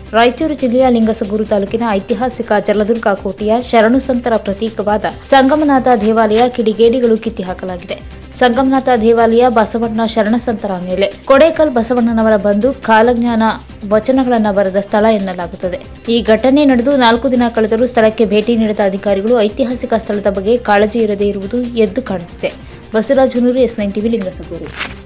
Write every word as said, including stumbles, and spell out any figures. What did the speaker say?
ರಾಯಚೂರು ಜಿಲ್ಲೆಯ ಲಿಂಗಸಗೂರು ತಾಲೂಕಿನ ಐತಿಹಾಸಿಕ ಜಲದುರ್ಗ ಕೋಟೆಯ ಶರಣು ಸಂತರ ಪ್ರತೀಕವಾದ ಸಂಗಮನಾಥ ದೇವಾಲಯ ಕಿಡಿಗೇಡಿಗಳು ಕಿತ್ತಿ ಹಾಕಲಾಗಿದೆ. ಸಂಗಮನಾಥ ದೇವಾಲಯ ಬಸವಣ್ಣ ಶರಣಸಂತರ ಮೇಲೆ ಕೊಡೇಕಲ್ ಬಸವಣ್ಣನವರ ಬಂದು ಕಾಲಜ್ಞಾನ ವಚನಗಳನ್ನು ಬರೆದ ಸ್ಥಳ ಎನ್ನಲಾಗುತ್ತದೆ. ಈ ಘಟನೆ ನಡೆದು ನಾಲ್ಕು ದಿನ ಕಳೆದರೂ ಸ್ಥಳಕ್ಕೆ ಭೇಟಿ ನೀಡಿದ ಅಧಿಕಾರಿಗಳು ಐತಿಹಾಸಿಕ ಸ್ಥಳದ ಬಗ್ಗೆ ಕಾಳಜಿ ಇರದೇ ಇರುವುದು ಎದ್ದು ಕಾಣುತ್ತಿದೆ. Basavaraj Hunur, S nine TV, Lingasugur.